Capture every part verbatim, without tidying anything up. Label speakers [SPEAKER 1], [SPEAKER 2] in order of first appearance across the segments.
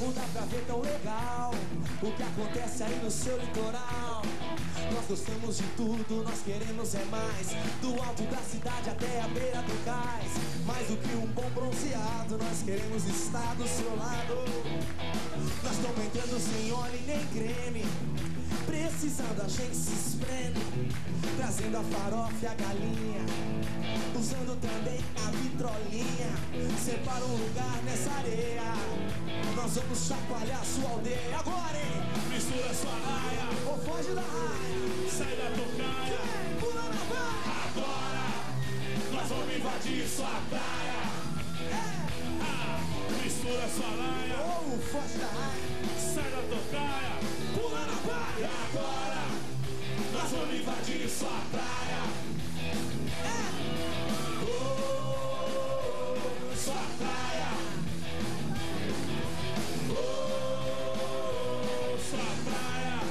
[SPEAKER 1] carro dá pra ver tão legal o que acontece aí no seu litoral. Nós gostamos de tudo, nós queremos é mais, do alto da cidade até a beira do cais. Mais do que um bom bronzeado, nós queremos estar do seu lado. Nós estamos entrando sem óleo e nem creme, precisando a gente se espreme, trazendo a farofa e a galinha, usando também a vitrolinha. Separa um lugar nessa areia, nós vamos chacoalhar sua aldeia. Agora, hein?
[SPEAKER 2] Mistura sua raia,
[SPEAKER 1] ou foge da raia,
[SPEAKER 2] sai da tocaia,
[SPEAKER 1] vem, pula na praia.
[SPEAKER 2] Agora nós vamos invadir sua praia.
[SPEAKER 1] É.
[SPEAKER 2] Ah, mistura sua raia,
[SPEAKER 1] ou foge da raia,
[SPEAKER 2] sai da tocaia,
[SPEAKER 1] pula na praia.
[SPEAKER 2] Agora nós vamos invadir sua praia.
[SPEAKER 1] É.
[SPEAKER 2] Oh, sua praia. Oh, sua praia.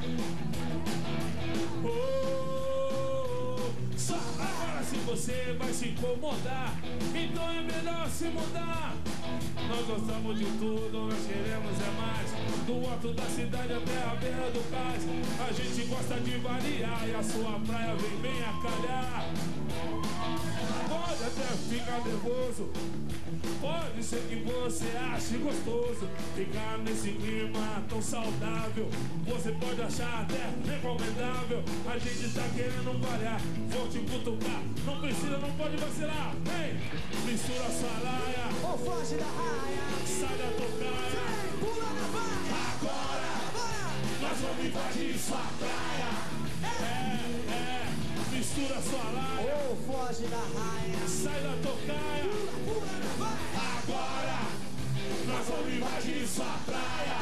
[SPEAKER 2] Oh, sua praia. Agora se você vai se incomodar, então é melhor se mudar. Nós gostamos de tudo, nós queremos é mais, do alto da cidade até a beira do cais. A gente gosta de variar e a sua praia vem bem a calhar. Pode até ficar nervoso, pode ser que você ache gostoso ficar nesse clima tão saudável. Você pode achar até recomendável. A gente tá querendo variar, vou te cutucar, não precisa, não pode vacilar. Ei, mistura sua raia,
[SPEAKER 1] ou foge da raia,
[SPEAKER 2] sai da tocaia,
[SPEAKER 1] vem, pula na praia.
[SPEAKER 2] Agora nós vamos invadir sua praia. É, é, mistura sua raia,
[SPEAKER 1] ou foge da raia,
[SPEAKER 2] sai da tocaia,
[SPEAKER 1] pula, pula na praia.
[SPEAKER 2] Agora nós vamos invadir sua praia.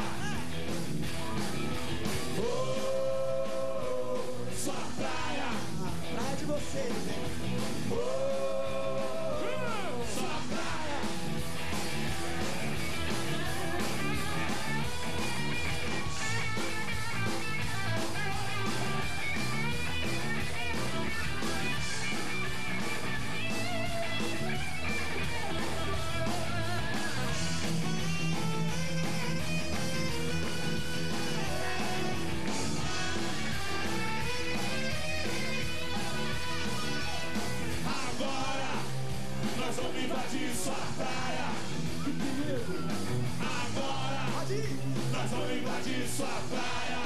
[SPEAKER 2] Oh, sua praia.
[SPEAKER 1] A praia de vocês, hein?
[SPEAKER 2] Oh, sua praia. Nós vamos invadir sua praia. Agora nós vamos invadir sua praia.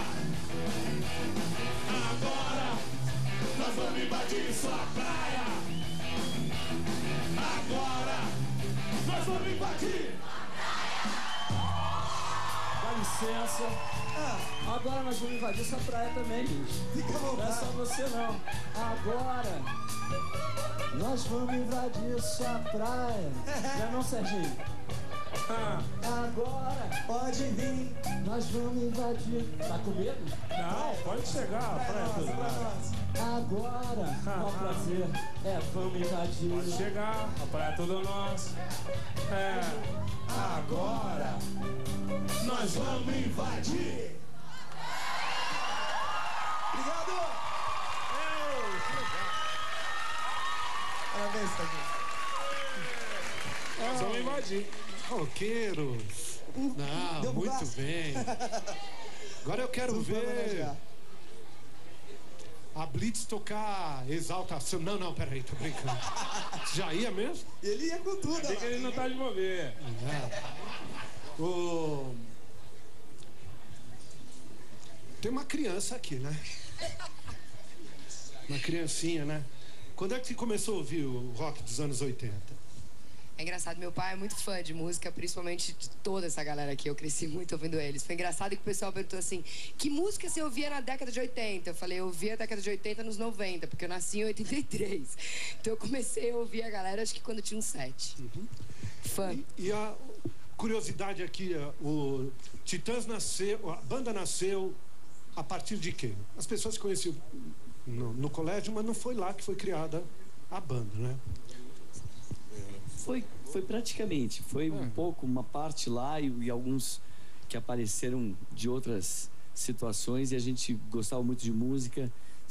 [SPEAKER 2] Agora nós vamos invadir sua praia. Agora nós vamos invadir.
[SPEAKER 3] Dá licença.
[SPEAKER 1] Ah,
[SPEAKER 3] Agora nós vamos invadir sua praia também, bicho.
[SPEAKER 1] fica à
[SPEAKER 3] Não é só
[SPEAKER 1] vontade.
[SPEAKER 3] você não. Agora nós vamos invadir sua praia. Já não, Serginho? Agora
[SPEAKER 1] Pode vir.
[SPEAKER 3] nós vamos invadir. Tá com medo?
[SPEAKER 2] Não, pode chegar.
[SPEAKER 1] Pra
[SPEAKER 2] Praia
[SPEAKER 1] nós,
[SPEAKER 2] tudo.
[SPEAKER 1] pra nós.
[SPEAKER 3] Agora, qual prazer? É, vamos invadir.
[SPEAKER 2] Pode chegar, a praia é tudo nosso. É, agora nós vamos invadir.
[SPEAKER 1] Obrigado. Parabéns, Tadinho.
[SPEAKER 2] Nós vamos invadir.
[SPEAKER 4] Roqueiros. Não,
[SPEAKER 1] Deu
[SPEAKER 4] muito
[SPEAKER 1] bugaço?
[SPEAKER 4] bem. Agora eu quero
[SPEAKER 1] Tudo pra
[SPEAKER 4] ver
[SPEAKER 1] homenagear.
[SPEAKER 4] a Blitz tocar Exaltação. Não, não, peraí, tô brincando. Já ia mesmo?
[SPEAKER 1] Ele ia com tudo.
[SPEAKER 2] Tem que ele não tá de mover.
[SPEAKER 4] É. O... Tem uma criança aqui, né? Uma criancinha, né? Quando é que você começou a ouvir o rock dos anos oitenta?
[SPEAKER 5] É engraçado, meu pai é muito fã de música, principalmente de toda essa galera aqui. Eu cresci muito ouvindo eles. Foi engraçado que o pessoal perguntou assim: que música você ouvia na década de oitenta? Eu falei: eu ouvia a década de oitenta nos noventa, porque eu nasci em oitenta e três. Então eu comecei a ouvir a galera, acho que quando eu tinha uns sete. Uhum. Fã.
[SPEAKER 4] E, e a curiosidade aqui, o Titãs nasceu, a banda nasceu a partir de quê? As pessoas se conheciam no, no colégio, mas não foi lá que foi criada a banda, né?
[SPEAKER 6] Foi, foi praticamente, foi um pouco, uma parte lá e, e alguns que apareceram de outras situações, e a gente gostava muito de música